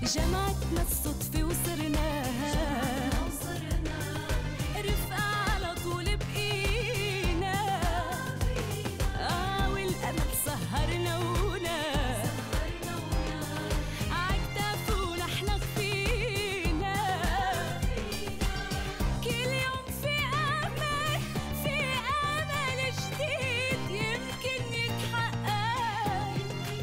جمعتنا الصدفة وصرناها رفقة على طول بقينا والأمل سهرنا عالكتاف ونحن خفينا كل يوم في أمل جديد يمكن يتحقق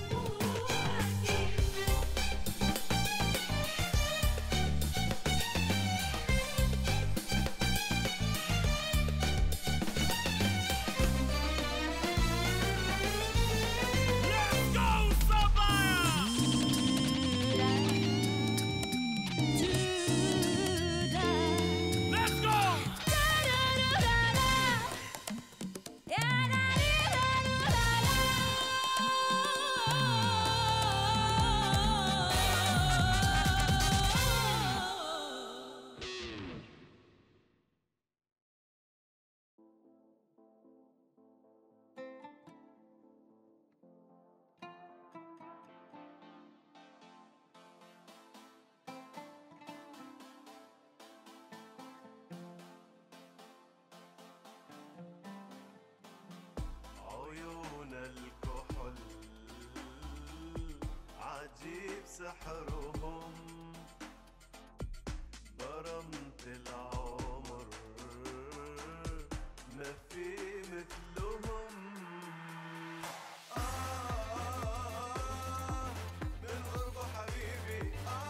سحرهم برمت العمر ما في مثلهم من قرب حبيبي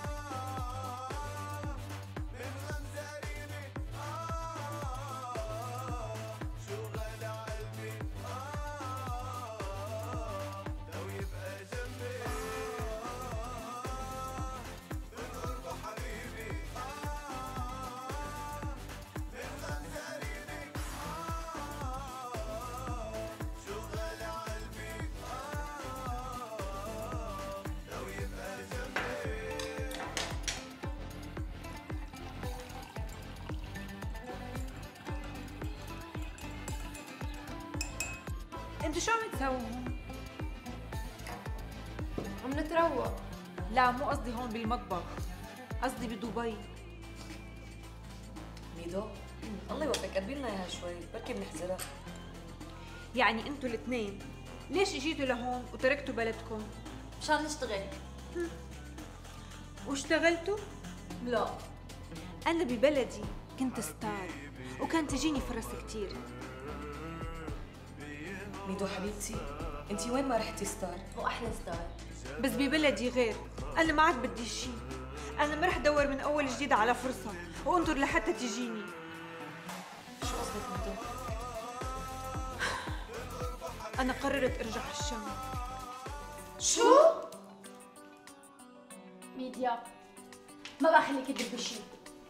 من غمزة قريبي شو غالي عقلبي لو يبقى جنبي انتوا شو عم تسووا هون؟ عم نتروق. لا مو قصدي هون بالمطبخ، قصدي بدبي. ميدو الله يوفقك قربي لنا اياها شوي بركي بنحزرها. يعني انتوا الاثنين ليش اجيتوا لهون وتركتوا بلدكم؟ مشان نشتغل. واشتغلتوا؟ لا انا ببلدي كنت ستار وكان تجيني فرص كثير. ميدو حبيبتي انتي وين ما رحتي ستار واحلى ستار، بس ببلدي غير، انا ما عاد بدي شيء، انا ما رح ادور من اول جديد على فرصه وانطر لحتى تجيني. شو قصدك ميدو؟ انا قررت ارجع على الشام. شو؟ ميديا ما بخليك تدبي شيء.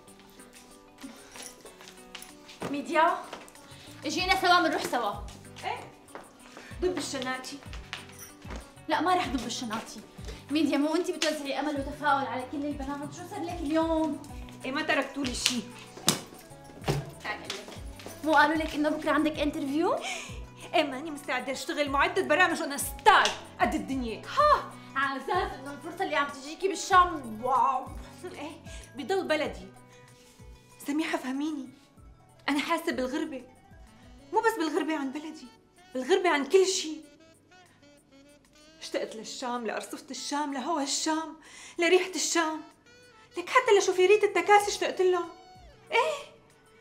ميديا اجينا سوا بنروح سوا. ايه ضب الشناتي. لا ما رح ضب الشناطي. ميديا مو انت بتوزعي امل وتفاؤل على كل البنات، شو صار لك اليوم؟ ايه ما تركتوا لي شيء. تعالي اقول لك، مو قالوا لك انه بكره عندك انترفيو؟ ايه ماني مستعده اشتغل معدة برامج وانا ستار قد الدنيا. ها على اساس انه الفرصه اللي عم تجيكي بالشام واو. ايه بضل بلدي. سميحه فهميني، انا حاسه بالغربه، مو بس بالغربه عن بلدي، بالغربه عن كل شيء. اشتقت للشام، لأرصفة الشام، لهوا الشام، لريحة الشام، لك حتى لشوفيرية التكاسي اشتقت لهم. ايه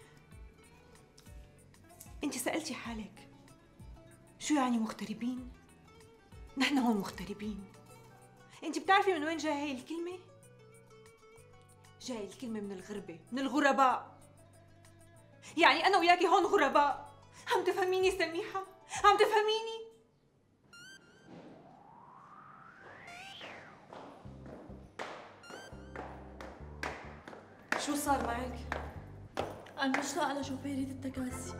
انت سألتي حالك شو يعني مغتربين؟ نحن هون مغتربين. انت بتعرفي من وين جاي هاي الكلمة؟ جاي الكلمة من الغربة، من الغرباء. يعني أنا وياكي هون غرباء. عم تفهميني سميحة؟ عم تفهميني؟ شو صار معك؟ انا مشتاقه لشوفيرة التكاسي.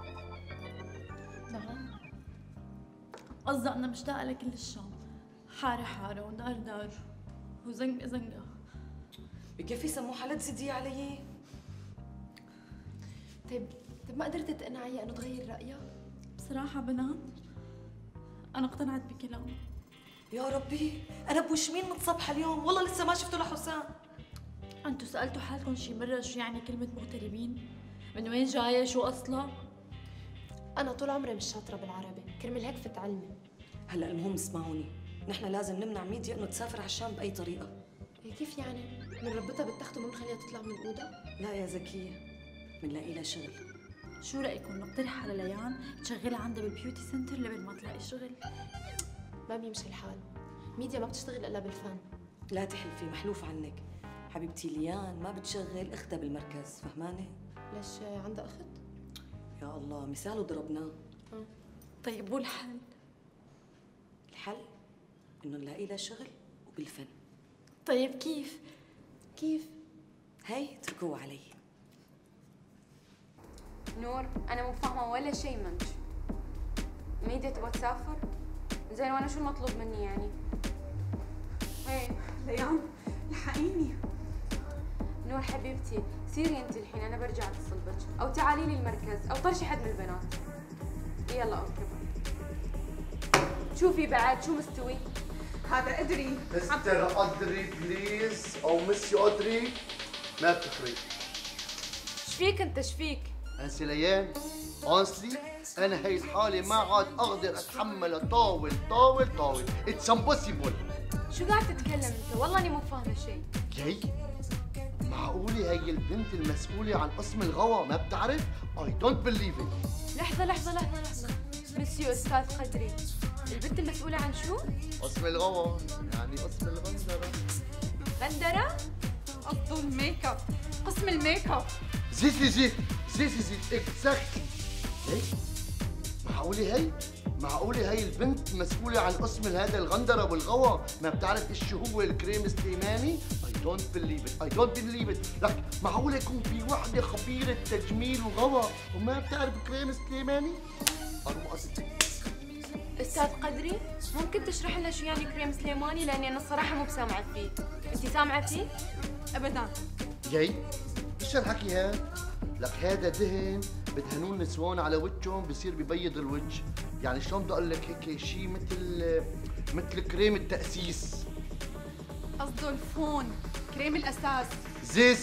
نعم قصدي انا مشتاقه لكل الشام، حاره حاره ودار دار وزنقه زنقه. بكفي سموحه لا تزيدي علي. طيب ما قدرت تقنعيها انه تغير رايها؟ بصراحه بنات انا اقتنعت بكلامه. يا ربي انا بوش مين متصبحه اليوم، والله لسه ما شفته لحسام. سألتوا حالكم شي مرة شو يعني كلمة مغتربين؟ من وين جاية؟ شو أصلها؟ أنا طول عمري مش شاطرة بالعربي، كرمال هيك فتعلمي. هلا المهم اسمعوني، نحن لازم نمنع ميديا انه تسافر على الشام باي طريقه. كيف يعني؟ بنربطها بالتخت وما بنخليها تطلع من الأوضة؟ لا يا زكيه، بنلاقي لها شغل. شو رأيكم نقترح على ليان تشغلها عندها بالبيوتي سنتر لبين ما تلاقي شغل؟ ما بيمشي الحال، ميديا ما بتشتغل إلا بالفن. لا تحلفي، محلوف عنك حبيبتي. ليان ما بتشغل اختها بالمركز، فهمانه؟ ليش عندها أخت؟ يا الله مثاله ضربناه. طيب والحل؟ الحل انه نلاقي لها شغل وبالفن. طيب كيف؟ كيف؟ هي اتركوه علي. نور أنا مو فاهمة ولا شيء منك. ميديا تبغى تسافر؟ زين وأنا شو المطلوب مني يعني؟ هي ليان الحقيني. نور حبيبتي سيري أنت الحين، أنا برجع أتصل بك، أو تعالي لي المركز، أو طرشي حد من البنات. يلا أوكي باي. شوفي بعد شو مستوي؟ هذا ادري. مستر أدري بليز أو مسيو أدري ما بتفرق. ايش فيك أنت ايش فيك؟ أنسي ليان honestly أنا هي الحالة ما عاد أقدر أتحملها طاول طاول طاول. It's impossible. شو قاعد تتكلم أنت؟ والله أني مو فاهمة شيء. جاي؟ معقولة هي البنت المسؤولة عن قسم الغوا ما بتعرف؟ I don't believe it. لحظة مسيو أستاذ قدري، البنت المسؤولة عن شو؟ قسم الغوا يعني قسم الغندرة. غندرة؟ قصده الميك اب، قسم الميك اب. زيت اكزاكتلي. هي معقولة هي البنت مسؤولة عن قسم هذا الغندرة والغوا ما بتعرف ايش هو الكريم السليماني؟ I don't believe it. لك معقولة يكون في وحدة خبيرة تجميل وغوا وما بتعرف كريم سليماني؟ أستاذ قدري ممكن تشرح لنا شو يعني كريم سليماني، لأني أنا الصراحة مو بسامعة فيه. أنتِ سامعة فيه؟ ابدا. جاي؟ ايش هالحكي هاد؟ لك هذا دهن بدهنوه النسوان على وجههم بصير ببيض الوجه، يعني شلون بدي اقول لك هيك شيء مثل كريم التأسيس. قصده الفون، كريم الاساس. زيت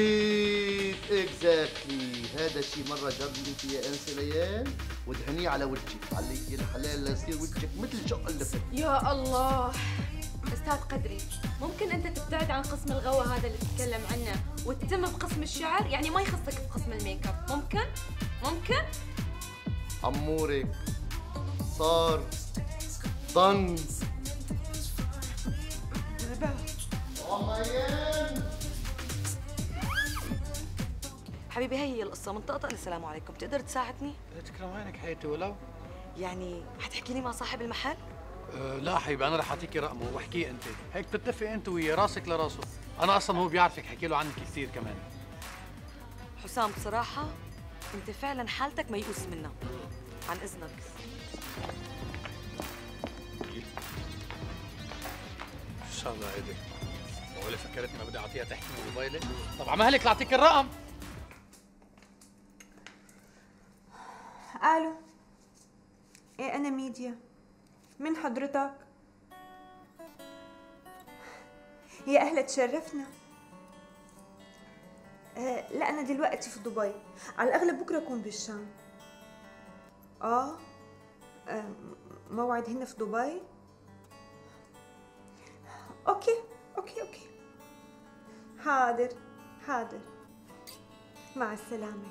اكزاكتلي. هذا شيء مرة جربي فيه يا انسة ليان ودهنيه على وجهك، علي الحلال ليصير وجهك مثل شق اللفت. يا الله. أستاذ قدري ممكن أنت تبتعد عن قسم الغوا هذا اللي تتكلم عنه وتتم بقسم الشعر، يعني ما يخصك في قسم الميك اب، ممكن؟ عمورك صار ضن عميان. حبيبي هي القصه من طقطق للسلام عليكم، بتقدر تساعدني؟ تكرم عينك حياتي ولو. يعني حتحكي لي مع صاحب المحل؟ لا حبيبي انا رح اعطيكي رقمه واحكيه انت، هيك بتتفق انت ويا راسك لراسه. انا اصلا هو بيعرفك، حكي له عنك كثير كمان. حسام بصراحه انت فعلا حالتك ميؤوس منها. عن اذنك. شو هذا هيدي؟ ولا فكرت ما بدي اعطيها تحكي من موبايلي؟ طب على مهلك لاعطيك الرقم. الو. ايه انا ميديا. من حضرتك؟ يا اهلا تشرفنا. لا انا دلوقتي في دبي، على الاغلب بكره اكون بالشام. موعد هنا في دبي. اوكي حاضر مع السلامه.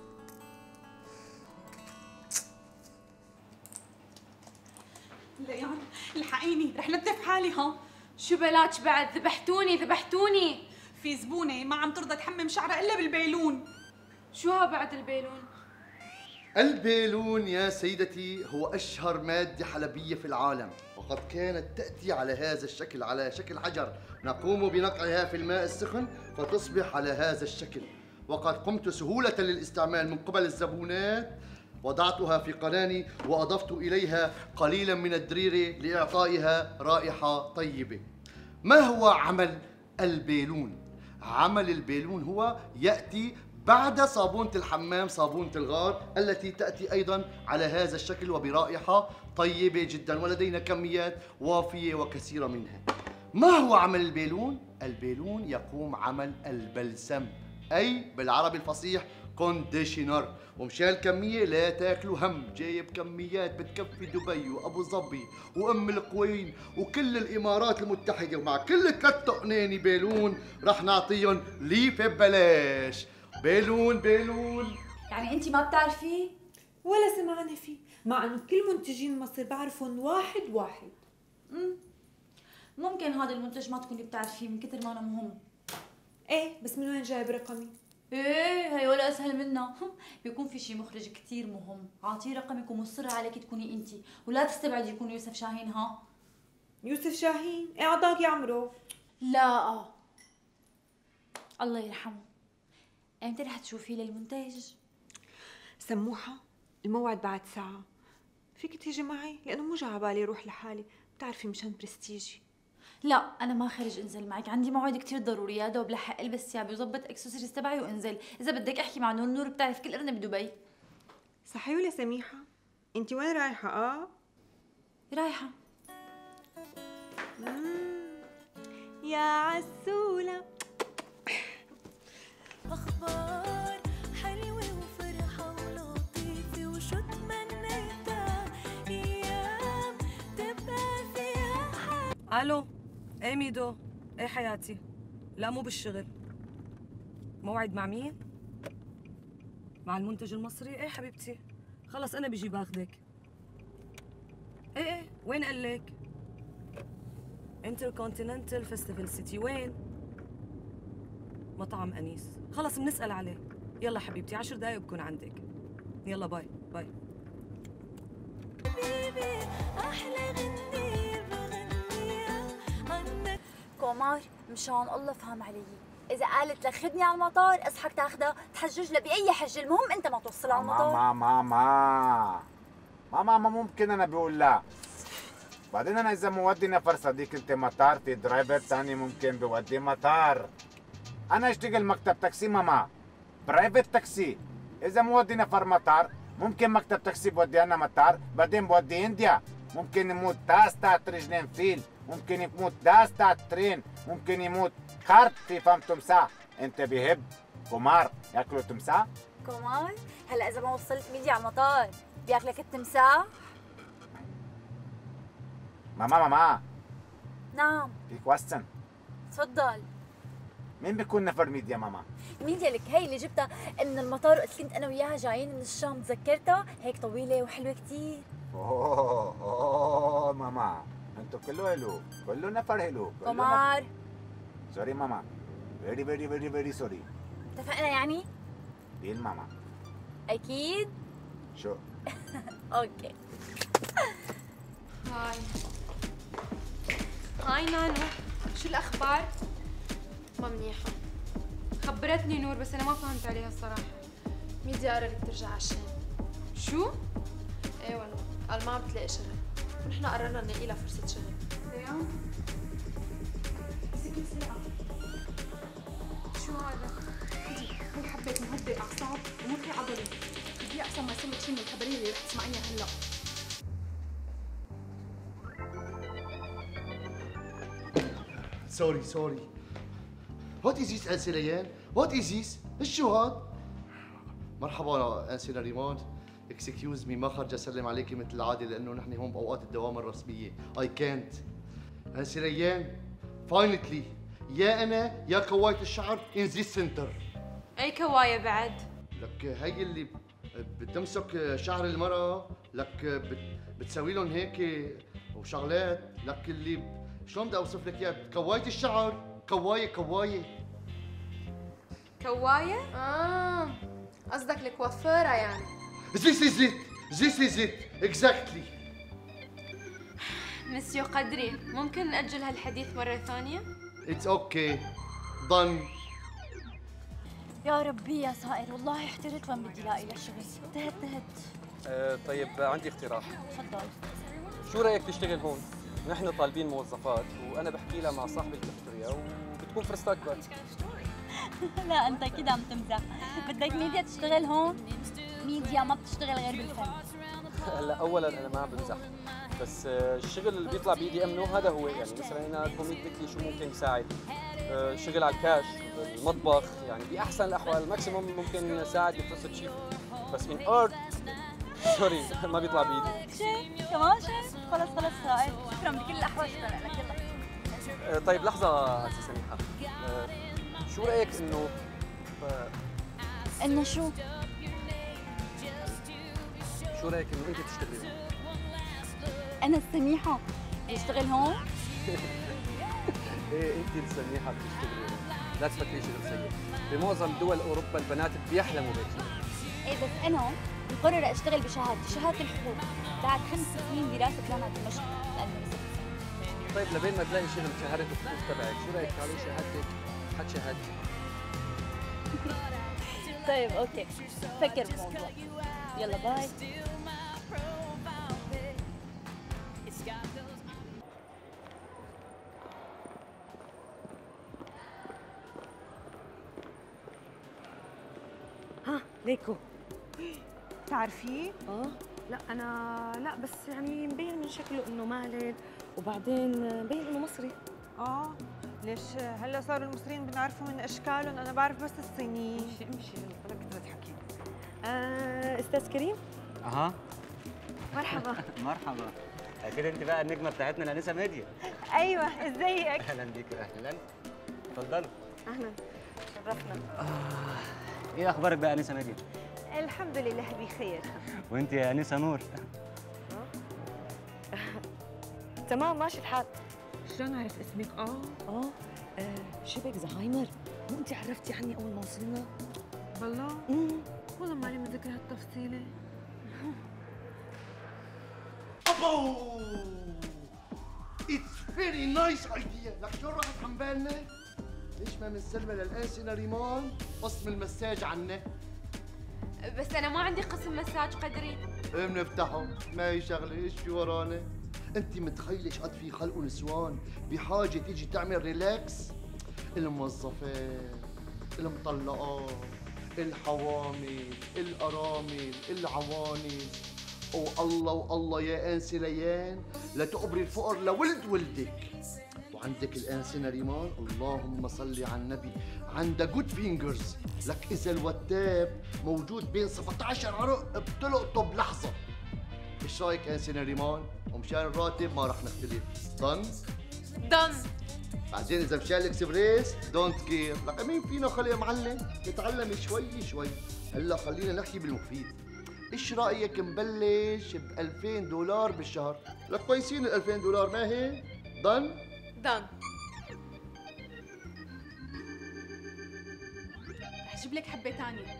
ليان الحقيني رح نتف حالي ها. شو بلاش بعد؟ ذبحتوني. في زبونه ما عم ترضى تحمم شعرها الا بالبيلون. شو ها بعد البيلون؟ البيلون يا سيدتي هو أشهر مادة حلبية في العالم، وقد كانت تأتي على هذا الشكل، على شكل حجر، نقوم بنقعها في الماء السخن فتصبح على هذا الشكل. وقد قمت سهولة للاستعمال من قبل الزبونات، وضعتها في قناني وأضفت إليها قليلا من الدريرة لإعطائها رائحة طيبة. ما هو عمل البيلون؟ عمل البيلون هو يأتي بعد صابونة الحمام، صابونة الغار التي تأتي أيضا على هذا الشكل وبرائحة طيبة جدا، ولدينا كميات وافية وكثيرة منها. ما هو عمل البيلون؟ البيلون يقوم عمل البلسم، أي بالعربي الفصيح كونديشنر. ومشان الكمية لا تاكلوا هم، جايب كميات بتكفي دبي وأبو ظبي وأم القوين وكل الإمارات المتحدة، ومع كل 3 قناني بيلون رح نعطيهم ليفة ببلاش. بيلون بيلون. يعني انت ما بتعرفي؟ ولا سمعنا فيه، مع انه كل منتجين مصر بعرفهم واحد واحد. ممكن هذا المنتج ما تكوني بتعرفيه من كثر ما انا مهم. ايه بس من وين جايب رقمي؟ ايه هي ولا اسهل منها. بيكون في شي مخرج كثير مهم عاطيه رقمك ومصر عليك تكوني انت، ولا تستبعدي يكون يوسف شاهين. ها يوسف شاهين؟ ايه عطاك يا عمرو؟ لا الله يرحمه. امتى رح تشوفي للمونتاج؟ سموحة الموعد بعد ساعة، فيك تيجي معي؟ لأنه مو جا على بالي روح لحالي، بتعرفي مشان برستيجي. لا انا ما خرج انزل معك، عندي موعد كثير ضروري، يا دوب لحق البس ثيابي وظبط اكسسوارز تبعي وانزل. اذا بدك احكي مع نور، نور بتعرف كل ارنب بدبي. صحي ولا سميحة؟ انت وين رايحة؟ رايحة. يا عسولة. أخبار حلوة وفرحة ولطيفة وشو تمنيتها أيام تبقى فيها. الو، ايه ميدو؟ ايه حياتي؟ لا مو بالشغل. موعد مع مين؟ مع المنتج المصري؟ ايه حبيبتي، خلص انا بيجي باخذك. ايه وين قال لك؟ انتركونتيننتال فيستيفال سيتي. وين؟ مطعم انيس. خلص بنسال عليه. يلا حبيبتي 10 دقايق بكون عندك. يلا باي باي. حبيبي أحلى غنية بغنيها عنك. كومار مشان الله فهم علي، إذا قالت لك خدني على المطار اصحك تاخدها تحجج لها بأي حجة، المهم أنت ما توصل على المطار. ما ممكن أنا بقول لا. بعدين أنا إذا مودي نفر صديق أنت مطار، في درايفر ثاني ممكن بودي مطار. أنا أشتغل مكتب تاكسي ماما، برايفت تاكسي. إذا مودي نفر مطار ممكن مكتب تاكسي بودي أنا مطار، بعدين بودي إنديا. ممكن يموت داس تاعت رجلين فيل، ممكن يموت داس تاعت ترين، ممكن يموت خرط في فم تمساح. أنت بيهب كمار ياكلوا تمساح؟ كومار هلا إذا ما وصلت ميدي على المطار بياكلك التمساح؟ ماما نعم. في كويستشن. تفضل. مين بيكون نفر ميديا ماما؟ ميديا لك هي اللي جبتها من المطار وقت كنت انا وياها جايين من الشام، تذكرتها؟ هيك طويله وحلوه كثير. اوه ماما انتو كله حلو، كله نفر حلو. قمر سوري ماما، فيري فيري فيري فيري سوري. اتفقنا يعني؟ ديل ماما. اكيد. شو؟ اوكي. هاي نانو، شو الأخبار؟ ما منيحة. خبرتني نور بس أنا ما فهمت عليها الصراحة. ميديا قررت ترجع على الشام. شو؟ ايه والله، قال ما عم بتلاقي شغل، ونحن قررنا نلاقي لها فرصة شغل. سيام؟ مسكني سرقة. شو هذا؟ خدي هي حبة مهدئ أعصاب ومرخي عضلي، بدي أحسن ما يصير شيء من الخبرية اللي رح تسمعيها هلا. سوري. What is this أنسة ليان؟ What is this؟ إيش شو هاد؟ مرحبا أنسة ريموند. اكسكيوز مي، ما خرج اسلم عليكي مثل العاده لانه نحن هون باوقات الدوام الرسميه. اي كانت. أنسة ريان فاينتلي يا انا يا كوايه الشعر ان ذيس سنتر. أي كواية بعد؟ لك هي اللي بتمسك شعر المرأة، لك بتسوي لهم هيك وشغلات، لك اللي شلون بدي اوصف لك اياها؟ كوايه الشعر، كوايه. كواية؟ قصدك الكوافيرة يعني. This is it exactly. مسيو قدري، ممكن نأجل هالحديث مرة ثانية؟ It's okay. Done. يا ربي يا سائر، والله احترت وين بدي لاقي لها شغل. تهت. طيب عندي اقتراح. تفضل. شو رايك تشتغل هون؟ نحن طالبين موظفات وانا بحكي لها مع صاحب الكافتوريا وبتكون فرصتك اكبر. لا انت اكيد عم تمزح. بدك ميديا تشتغل هون؟ ميديا ما بتشتغل غير بالفن. هلا اولا انا ما عم بمزح، بس الشغل اللي بيطلع بايدي امنه هذا هو. يعني مثلا انا كوميد بكي شو ممكن يساعد، شغل على الكاش، المطبخ، يعني باحسن الاحوال ماكسيموم ممكن ساعد بفلوس شيف، بس من ارت سوري ما بيطلع بايدي. شيف كمان شيف؟ خلص رائد، شكرا بكل الاحوال، شكرا لك. يلا طيب لحظه سي سميحه، شو رايك انه انه شو؟ شو رايك انه انت تشتغلي هون؟ انا السميحه بشتغل هون؟ ايه انت السميحه بتشتغلي هون، لا تفكري شغل سيء، بمعظم دول اوروبا البنات بيحلموا بهيك شغل. ايه بس انا مقرره اشتغل بشهادتي، شهاده الحقوق، بعد 5 سنين دراسه جامعه دمشق لانه طيب لبين ما تلاقي شغل بشهاده الحقوق تبعك، شو رايك تعالي شهادتك حد شهادتي؟ طيب اوكي، فكر بالموضوع. يلا باي. ها ليكو بتعرفيه؟ لا انا لا، بس يعني مبين من شكله انه مالل، وبعدين مبين انه مصري. ليش هلا صاروا المصريين بنعرفوا من اشكالهم؟ انا بعرف بس الصينيين. امشي بلا كثرة حكي. استاذ كريم؟ اها مرحبا. مرحبا. اكيد انت بقى النجمه بتاعتنا الانسه ميديا. ايوه، ازيك؟ اهلا بيك. اهلا، اتفضلوا. اهلا، شرفنا. ايه اخبارك بقى انسه ميديا؟ الحمد لله بخير. وانت يا انسه نور؟ تمام ماشي الحال. شلون عرفت اسمك؟ شبك زهايمر، مو انت عرفتي عني اول ما وصلنا؟ والله؟ والله ماني متذكرة هالتفصيلة. أبو اتس فيري نايس ايديا. لك شو راحت عن بالنا؟ ليش ما بنسلمها للانسه ريمان قسم المساج عنا؟ بس انا ما عندي قسم مساج قدري. بنفتحه، ما هي شغله، ايش في ورانا؟ انت متخيله ايش قد في خلق ونسوان بحاجه تيجي تعمل ريلاكس؟ الموظفات، المطلقات، الحوامل، الارامل، العوانس، والله يا انسه ليان لا تقبري الفقر لولد ولدك. وعندك الانسه نريمان، اللهم صل على النبي، عندها جود فينجرز. لك اذا الوتاب موجود بين 17 عرق بتلقطه بلحظه. ايش رايك انسه نريمان؟ ومشان الراتب ما رح نختلف. ضن؟ بعدين اذا مشان الاكسبريس دونت كير. لك مين فينا خلق معلم؟ نتعلم شوي شوي. هلا خلينا نحكي بالمفيد. ايش رايك نبلش ب $2000 بالشهر؟ لك كويسين ال $2000 ما هي؟ ضن؟ رح اجيب لك حبه ثانيه.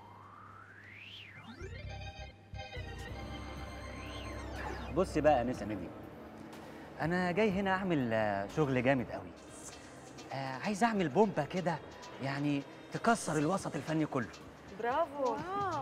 بصي بقى يا انسه ميديا، انا جاي هنا اعمل شغل جامد قوي. عايز اعمل بومبه كده يعني تكسر الوسط الفني كله. برافو.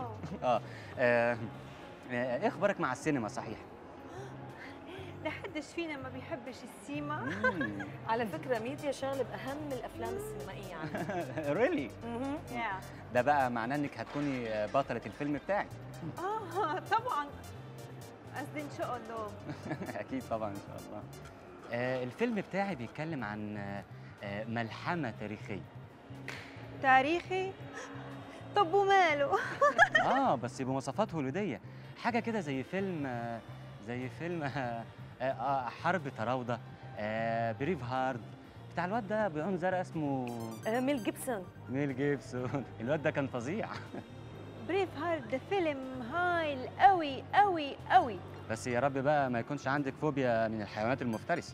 ايه اخبارك مع السينما صحيح؟ لحدش فينا ما بيحبش السيما. على فكره ميديا شغله باهم الافلام السينمائيه عندنا. ريلي؟ ده بقى معناه انك هتكوني بطله الفيلم بتاعي. طبعا، قصدي ان شاء الله. اكيد طبعا ان شاء الله. الفيلم بتاعي بيتكلم عن ملحمه تاريخيه. تاريخي؟ طب وماله؟ بس بمواصفات هوليوديه، حاجه كده زي فيلم حرب تراوده، بريف هارد بتاع الواد ده بعون زرق اسمه ميل جيبسون. الواد ده كان فظيع. بريف هارد ده فيلم هايل قوي قوي قوي. بس يا رب بقى ما يكونش عندك فوبيا من الحيوانات المفترسه.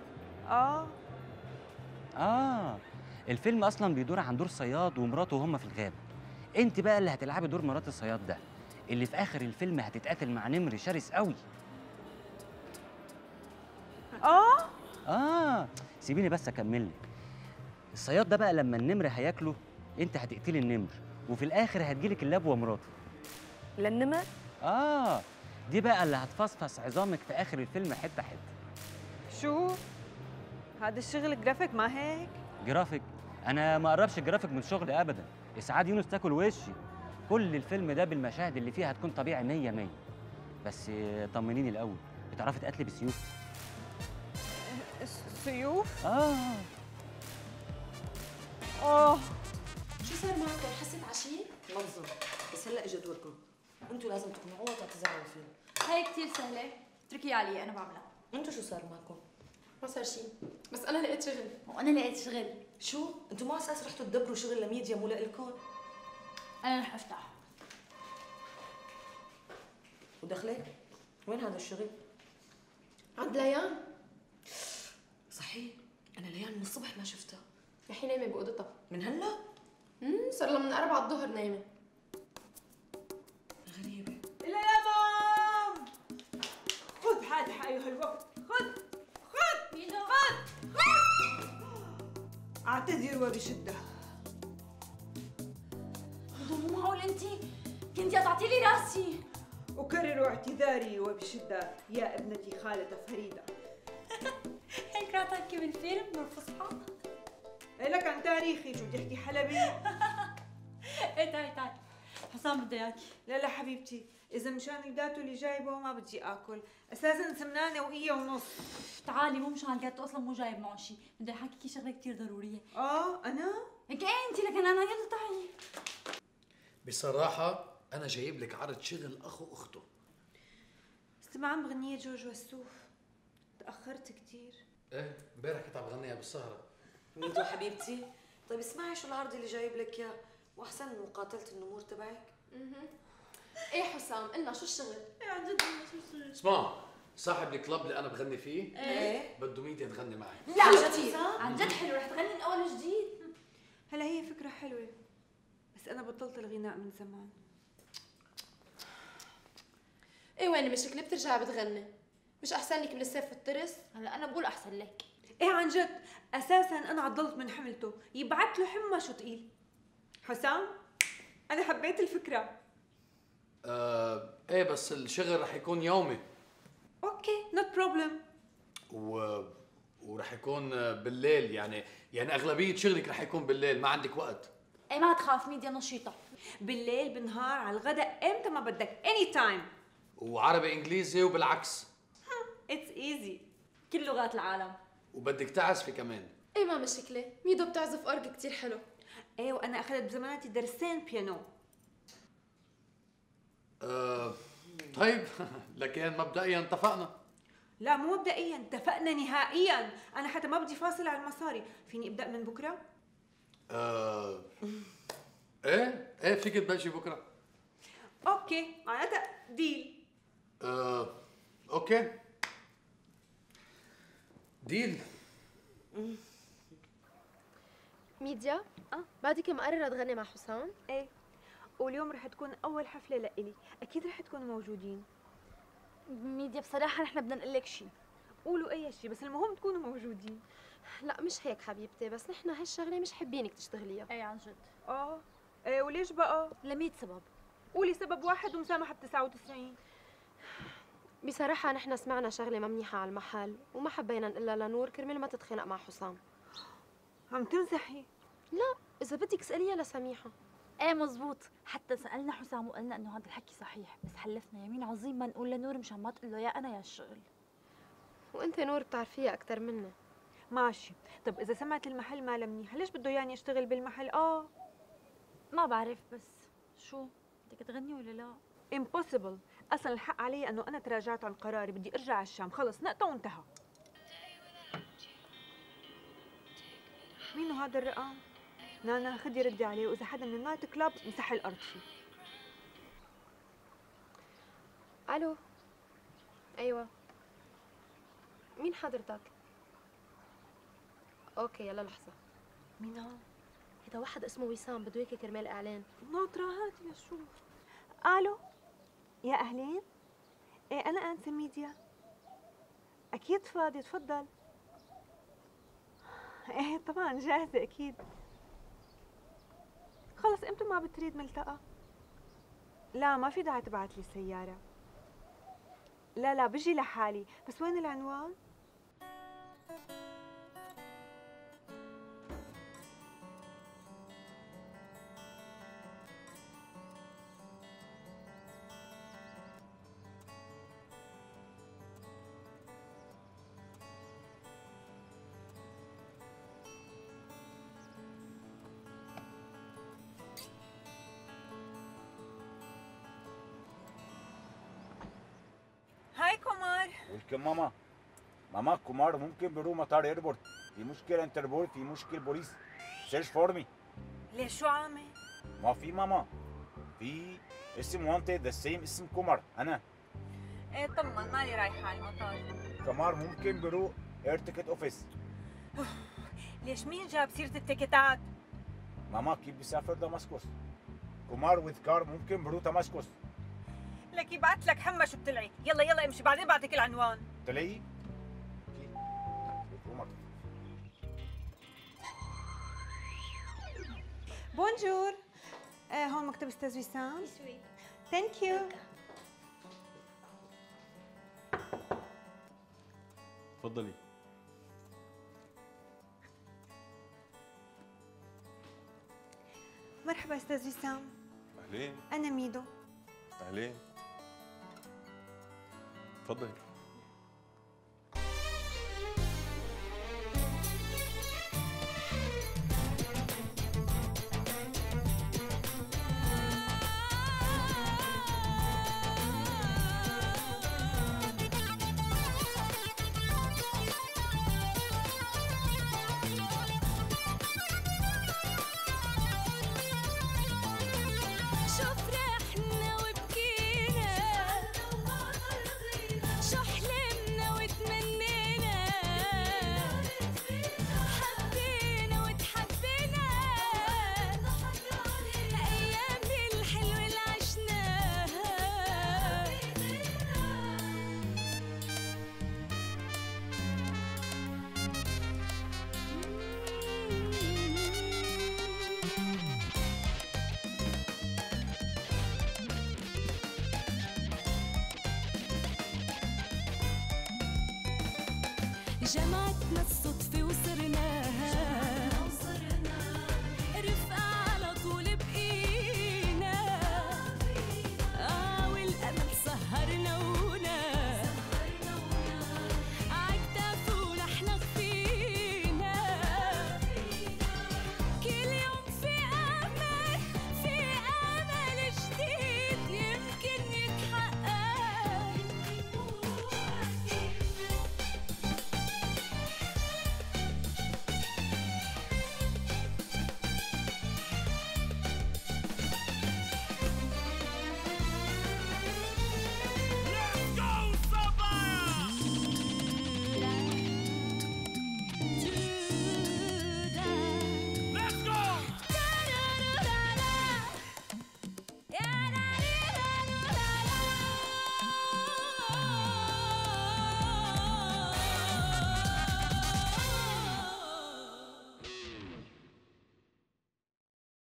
الفيلم اصلا بيدور عن دور صياد ومراته وهم في الغابه. انت بقى اللي هتلعبي دور مرات الصياد ده، اللي في اخر الفيلم هتتقاتل مع نمر شرس قوي. سيبيني بس اكمل لك. الصياد ده بقى لما النمر هياكله انت هتقتلي النمر، وفي الاخر هتجيلك اللبوه مراته. للنمر؟ دي بقى اللي هتفصفص عظامك في اخر الفيلم حته حته. شو؟ هذا الشغل جرافيك ما هيك؟ جرافيك؟ انا ما اقربش الجرافيك من شغلي ابدا. اسعاد يونس تاكل وشي. كل الفيلم ده بالمشاهد اللي فيها هتكون طبيعي 100%. بس طمنيني الاول، بتعرفي تقتلي بالسيوف؟ السيوف؟ شيء؟ منظم، بس هلا اجى دوركم. انتوا لازم تقنعوها تتزعلوا فيه. هي كثير سهلة، اتركيها علي أنا بعملها. انتوا شو صار معكم؟ ما صار شيء، بس انا لقيت شغل. وأنا لقيت شغل. شو؟ انتوا ما اساس رحتوا تدبروا شغل لميديا مو لإلكم؟ أنا رح أفتح. ودخلك؟ وين هذا الشغل؟ عند ليان. صحيح، انا ليان من الصبح ما شفتها. رح نايمه باوضتها. من هلا؟ صار لها من 4 الظهر نايمه. غريبة. إلا يا مام، خذ حالي أيها الوقت، خذ. ميدو. أعتذر وبشدة. ميدو مو معقول أنت كنتي قطعتي لي راسي. أكرر اعتذاري وبشدة يا ابنتي خالة فريدة. هيك رح تحكي بالفيلم بالفصحى؟ لك عن تاريخي شو بدي احكي حلبي؟ ايه تعي حسام بده اياكي. لا حبيبتي، إذا مشان الجاتو اللي جايبه ما بدي آكل، أساساً سمنانة وقية ونص. تعالي مو مشان الجاتو أصلا مو جايب معه شيء، بدي أحكيكي شغلة كثير ضرورية. أنا؟ هيك إيه أنت لكن أنا يلا تعي. بصراحة أنا جايب لك عرض شغل أخو أخته. استمعان بغنية جورج وسوف، تأخرت كثير. إيه امبارح كنت عم بغنيها بالسهرة. ميدو حبيبتي، طيب اسمعي شو العرض اللي جايب لك اياه، واحسن من مقاتلة النمور تبعك. ايه حسام قلنا شو الشغل؟ ايه عن جد شو الشغل؟ اسمع، صاحب الكلب اللي أنا بغني فيه ايه بده ميديا تغني معي. لا عن جد عن جد حلو، رح تغني من أول وجديد. هلا هي فكرة حلوة، بس أنا بطلت الغناء من زمان. ايه وين المشكلة؟ بترجعي بتغني. مش أحسن لك من السيف والترس؟ هلا أنا بقول أحسن لك. إيه عن جد، أساساً أنا عضلت من حملته، يبعت له حمى شو تقيل. حسام، أنا حبيت الفكرة. إيه بس الشغل رح يكون يومي. أوكي، نوت بروبلم. ورح يكون بالليل، يعني أغلبية شغلك رح يكون بالليل، ما عندك وقت. ايه ما تخاف، ميديا نشيطة. بالليل، بالنهار، على الغداء، إمتى ما بدك، اني تايم. وعربي إنجليزي وبالعكس. اتس ايزي. كل لغات العالم. وبدك تعزفي كمان. ايه ما مشكلة، ميدو بتعزف أورج كتير حلو. ايه وأنا أخذت بزماناتي درسين بيانو. طيب لكن مبدئيا اتفقنا. لا مو مبدئيا، اتفقنا نهائيا. أنا حتى ما بدي فاصل على المصاري، فيني أبدأ من بكرة؟ ايه فيك تبلشي بكره. اوكي، معناتها ديل. اوكي ديل. ميديا بعدك مقررة تغني مع حسام؟ ايه، واليوم رح تكون أول حفلة لإلي، أكيد رح تكونوا موجودين. ميديا بصراحة نحن بدنا نقول لك شيء. قولوا أي شيء، بس المهم تكونوا موجودين. لا مش هيك حبيبتي، بس نحن هالشغلة مش حابينك تشتغليها. ايه عن جد. ايه وليش بقى؟ ل100 سبب. قولي سبب واحد ومسامحة ب99. بصراحة نحن سمعنا شغلة ما منيحة على المحل وما حبينا نقلها لنور كرمال ما تتخانق مع حسام. عم تمزحي؟ لا، إذا بدك اسأليها لسميحة. ايه مزبوط، حتى سألنا حسام وقلنا انه هذا الحكي صحيح، بس حلفنا يمين عظيم ما نقول لنور مشان ما تقول له يا انا يا الشغل. وانت نور بتعرفيها أكثر منا. ماشي، طب إذا سمعت المحل ما منيح، ليش بده يعني يشتغل بالمحل؟ ما بعرف، بس شو بدك تغني ولا لا؟ impossible. أصلا الحق علي أنه أنا تراجعت عن قراري، بدي أرجع على الشام، خلص نقطة وانتهى. مينو هذا الرقم؟ نانا خدي ردي عليه، وإذا حدا من النايت كلاب مسح الأرض فيه. ألو. أيوة. مين حضرتك؟ أوكي يلا لحظة. مين هو؟ هذا واحد اسمه وسام بده اياكي كرمال إعلان. ناطرة هاتي لشوف. ألو. يا أهلين؟ إيه أنا أنسة ميديا. أكيد فاضي، تفضل. إيه طبعا جاهزة أكيد. خلص إمتى ما بتريد ملتقى؟ لا ما في داعي تبعت لي سيارة. لا بجي لحالي، بس وين العنوان؟ لكن ماما كومار ممكن بيروح مطار ايربورت، في مشكله انتربول، في مشكله بوليس، سيرش فور مي. ليش شو عامل؟ ما في ماما، في اسم وانتد ذا سيم اسم كومار انا. ايه طمن، مالي رايحه على المطار. كومار ممكن بيروح اير تيكت اوفيس. ليش مين جاب سيره التيكتات؟ ماما كيف بيسافر دمشق؟ كومار وذ كار ممكن بيروح دمشق. لك يبعث لك حمى شو بتلعي، يلا يلا امشي بعدين بعطيك العنوان. تلاقي بونجور. هون مكتب استاذ وسام. ثانك يو. تفضلي. مرحبا استاذ وسام. اهلين. انا ميدو. اهلين. تفضلي. جمعتنا